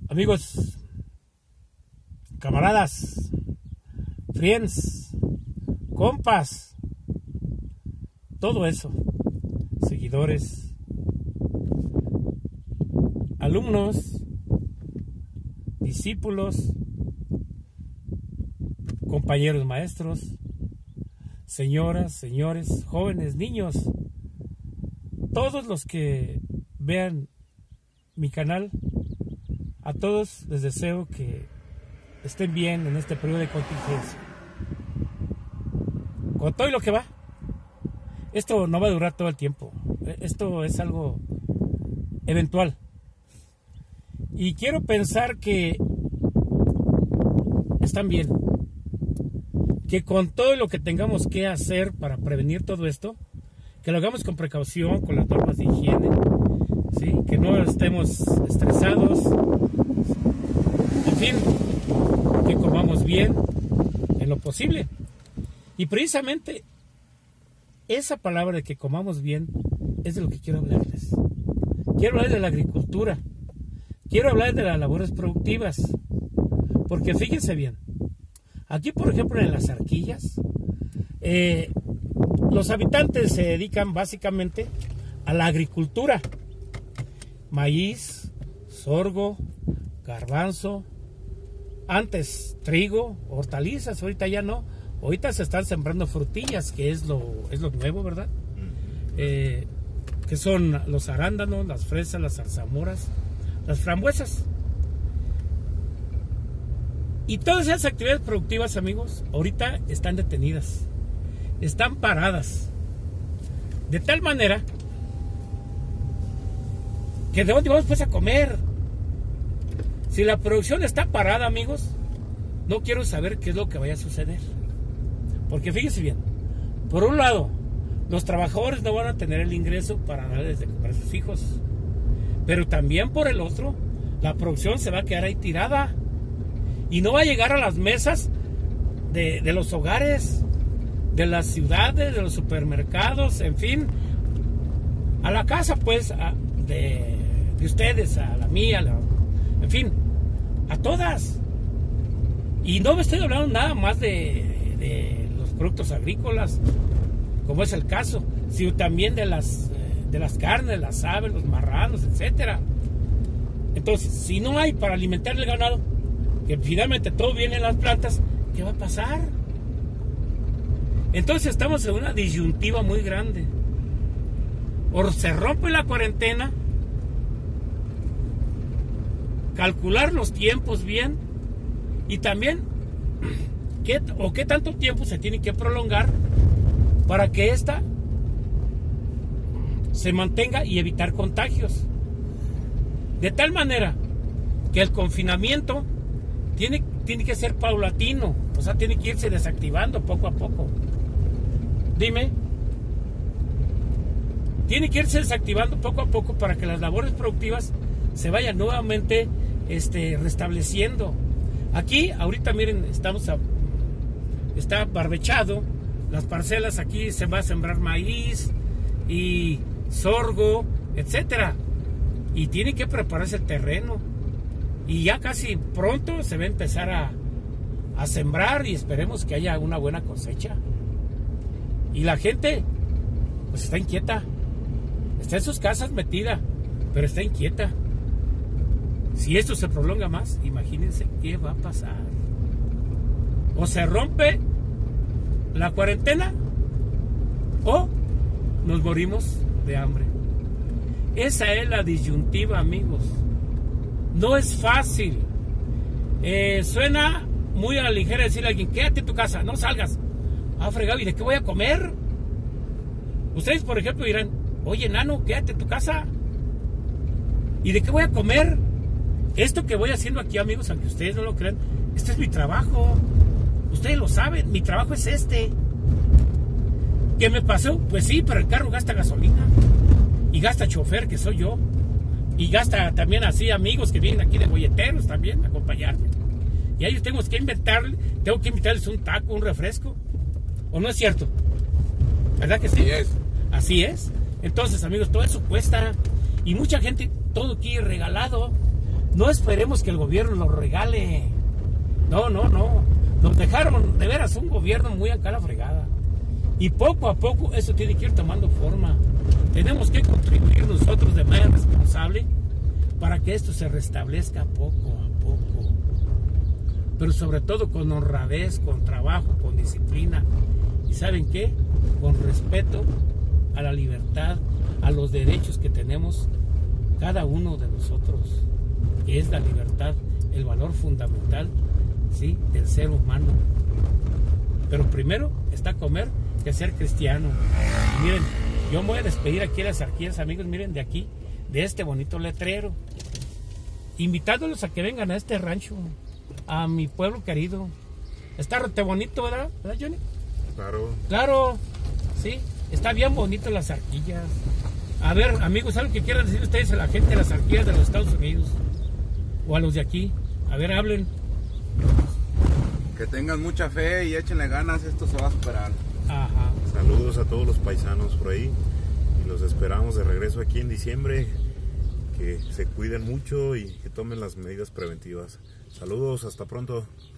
Amigos, camaradas, friends, compas, todo eso, seguidores, alumnos, discípulos, compañeros maestros, señoras, señores, jóvenes, niños, todos los que vean mi canal, a todos les deseo que estén bien en este periodo de contingencia. Con todo y lo que va, esto no va a durar todo el tiempo, esto es algo eventual. Y quiero pensar que están bien, que con todo lo que tengamos que hacer para prevenir todo esto, que lo hagamos con precaución, con las normas de higiene, ¿sí? Que no estemos estresados, en fin, que comamos bien en lo posible. Y precisamente esa palabra de que comamos bien es de lo que quiero hablarles. Quiero hablar de la agricultura, quiero hablar de las labores productivas, porque fíjense bien, aquí por ejemplo en las Arquillas, los habitantes se dedican básicamente a la agricultura. Maíz, sorgo, garbanzo, antes trigo, hortalizas, ahorita ya no. Ahorita se están sembrando frutillas, que es lo nuevo, ¿verdad? Que son los arándanos, las fresas, las zarzamoras, las frambuesas. Y todas esas actividades productivas, amigos, ahorita están detenidas, están paradas. De tal manera que ¿de dónde vamos pues a comer? Si la producción está parada, amigos, no quiero saber qué es lo que vaya a suceder. Porque fíjense bien, por un lado, los trabajadores no van a tener el ingreso para darles de comer a sus hijos. Pero también por el otro, la producción se va a quedar ahí tirada. Y no va a llegar a las mesas de los hogares, de las ciudades, de los supermercados, en fin. A la casa, pues, de ustedes, a la mía, en fin, a todas. Y no me estoy hablando nada más de los productos agrícolas, como es el caso, sino también de las carnes, las aves, los marranos, etcétera. Entonces, si no hay para alimentar el ganado, que finalmente todo viene en las plantas, ¿qué va a pasar? Entonces estamos en una disyuntiva muy grande. O se rompe la cuarentena, calcular los tiempos bien, y también qué tanto tiempo se tiene que prolongar para que esta se mantenga y evitar contagios. De tal manera que el confinamiento tiene que ser paulatino, o sea, tiene que irse desactivando poco a poco. Dime. Tiene que irse desactivando poco a poco para que las labores productivas se vayan nuevamente restableciendo. Aquí, ahorita miren, está barbechado, las parcelas, aquí se va a sembrar maíz y sorgo, etcétera. Y tiene que prepararse el terreno. Y ya casi pronto se va a empezar a sembrar y esperemos que haya una buena cosecha. Y la gente, pues está inquieta. Está en sus casas metida, pero está inquieta. Si esto se prolonga más, imagínense qué va a pasar. O se rompe la cuarentena o nos morimos de hambre. Esa es la disyuntiva, amigos. No es fácil. Suena muy a la ligera decirle a alguien, quédate en tu casa, no salgas. Ah, fregado, ¿y de qué voy a comer? Ustedes, por ejemplo, dirán, oye, nano, quédate en tu casa. ¿Y de qué voy a comer? Esto que voy haciendo aquí, amigos, aunque ustedes no lo crean, este es mi trabajo. Ustedes lo saben, mi trabajo es este. ¿Qué me pasó? Pues sí, pero el carro gasta gasolina. Y gasta chofer, que soy yo. Y gasta también así amigos que vienen aquí de bolleteros también a acompañarme. Y a ellos tengo que invitarles un taco, un refresco. ¿O no es cierto? ¿Verdad que sí? Así es. Así es. Entonces, amigos, todo eso cuesta. Y mucha gente todo quiere regalado. No esperemos que el gobierno lo regale. No. Nos dejaron, de veras, un gobierno muy acá a la fregada. Y poco a poco eso tiene que ir tomando forma. Tenemos que contribuir nosotros de manera responsable para que esto se restablezca poco a poco. Pero sobre todo con honradez, con trabajo, con disciplina. ¿Y saben qué? Con respeto a la libertad, a los derechos que tenemos cada uno de nosotros, que es la libertad, el valor fundamental, ¿sí?, del ser humano. Pero primero está comer que ser cristiano. Y miren, yo me voy a despedir aquí a las arquillas, amigos, miren, de aquí, de este bonito letrero, invitándolos a que vengan a este rancho, a mi pueblo querido. Está rete bonito, ¿verdad? ¿Verdad, Johnny? Claro, sí, está bien bonito las arquillas. A ver, amigos, ¿algo que quieran decir ustedes a la gente de las arquillas de los Estados Unidos? O a los de aquí. A ver, hablen. Que tengan mucha fe y échenle ganas, esto se va a superar. Ajá. Saludos a todos los paisanos por ahí y los esperamos de regreso aquí en diciembre. Que se cuiden mucho y que tomen las medidas preventivas. Saludos, hasta pronto.